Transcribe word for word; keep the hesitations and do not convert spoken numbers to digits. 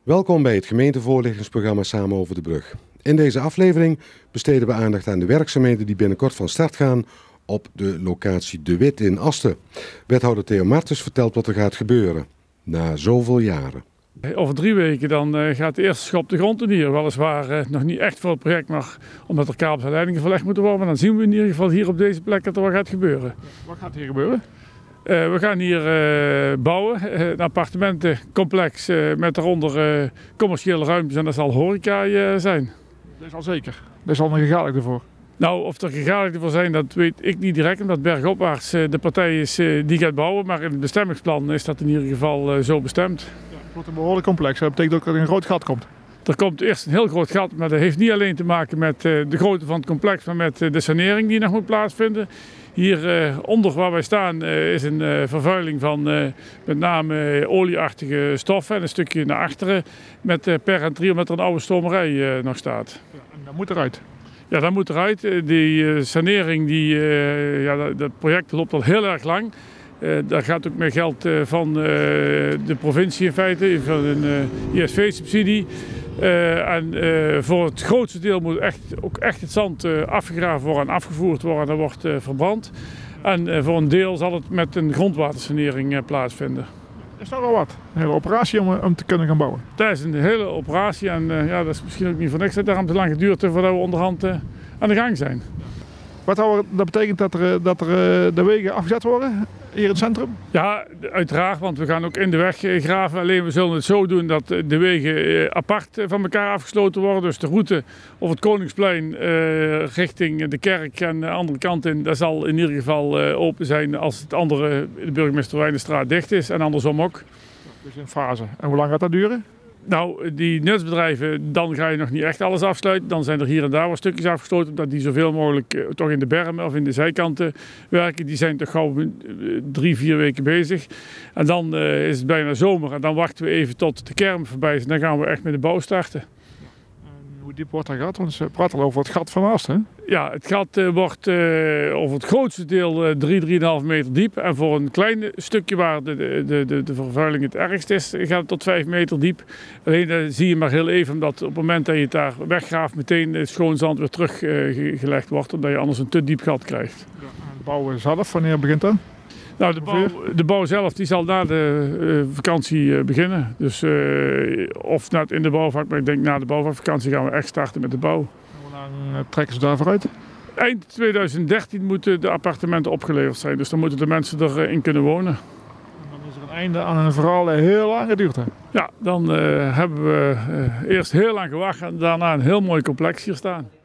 Welkom bij het gemeentevoorlichtingsprogramma Samen over de Brug. In deze aflevering besteden we aandacht aan de werkzaamheden die binnenkort van start gaan op de locatie De Wit in Asten. Wethouder Theo Martens vertelt wat er gaat gebeuren na zoveel jaren. Over drie weken dan uh, gaat de eerste schop de grond in hier. Weliswaar uh, nog niet echt voor het project, maar omdat er kabels en leidingen verlegd moeten worden. Maar dan zien we in ieder geval hier op deze plek dat er wat gaat gebeuren. Wat gaat hier gebeuren? Uh, we gaan hier uh, bouwen, uh, een appartementencomplex uh, met daaronder uh, commerciële ruimtes en dat zal horeca uh, zijn. Dat is al zeker. Dat is al een gegadigd ervoor. Nou, of er gegadigden voor zijn, dat weet ik niet direct, omdat bergopwaarts uh, de partij is uh, die gaat bouwen. Maar in het bestemmingsplan is dat in ieder geval uh, zo bestemd. Ja, het wordt een behoorlijk complex. Dat betekent ook dat er een groot gat komt. Er komt eerst een heel groot gat, maar dat heeft niet alleen te maken met uh, de grootte van het complex, maar met uh, de sanering die nog moet plaatsvinden. Hier uh, onder waar wij staan uh, is een uh, vervuiling van uh, met name uh, olieachtige stoffen en een stukje naar achteren met uh, per en trio met er een oude stomerij uh, nog staat. Ja, en dat moet eruit. Ja, dat moet eruit. Die uh, sanering, die, uh, ja, dat, dat project loopt al heel erg lang. Uh, daar gaat ook meer geld uh, van uh, de provincie in feite, van een uh, I S V-subsidie. Uh, en uh, voor het grootste deel moet echt, ook echt het zand uh, afgegraven worden en afgevoerd worden en dat wordt uh, verbrand. En uh, voor een deel zal het met een grondwatersanering uh, plaatsvinden. Dat is toch wel wat. Een hele operatie om, om te kunnen gaan bouwen. Dat is een hele operatie en uh, ja, dat is misschien ook niet voor niks dat daarom te lang geduurd heeft voordat we onderhand uh, aan de gang zijn. Wat dat betekent dat er, dat er de wegen afgezet worden hier in het centrum? Ja, uiteraard, want we gaan ook in de weg graven. Alleen we zullen het zo doen dat de wegen apart van elkaar afgesloten worden. Dus de route of het Koningsplein uh, richting de kerk en de andere kant in, dat zal in ieder geval uh, open zijn als het andere, de Burgemeester Wijnenstraat, dicht is en andersom ook. Dus in fase. En hoe lang gaat dat duren? Nou, die nutsbedrijven, dan ga je nog niet echt alles afsluiten. Dan zijn er hier en daar wat stukjes afgesloten, omdat die zoveel mogelijk uh, toch in de bermen of in de zijkanten werken. Die zijn toch gauw uh, drie, vier weken bezig. En dan uh, is het bijna zomer en dan wachten we even tot de kermis voorbij is. En dan gaan we echt met de bouw starten. En hoe diep wordt dat gat? Want ze praten al over het gat van Ast, hè? Ja, het gat uh, wordt uh, over het grootste deel uh, drie, drieënhalf meter diep. En voor een klein stukje waar de, de, de, de vervuiling het ergst is, gaat het tot vijf meter diep. Alleen dat zie je maar heel even, omdat op het moment dat je het daar weggraaft, meteen het schoon zand weer teruggelegd uh, wordt. Omdat je anders een te diep gat krijgt. Ja, en het bouwen zelf, wanneer begint dat? Nou, de bouw, de bouw zelf die zal na de uh, vakantie uh, beginnen. Dus uh, of net in de bouwvak, maar ik denk na de bouwvakvakantie gaan we echt starten met de bouw. Hoe lang trekken ze daarvoor uit? Eind tweeduizend dertien moeten de appartementen opgeleverd zijn. Dus dan moeten de mensen erin kunnen wonen. En dan is er een einde aan een verhaal dat heel lang geduurd heeft. Ja, dan uh, hebben we uh, eerst heel lang gewacht en daarna een heel mooi complex hier staan.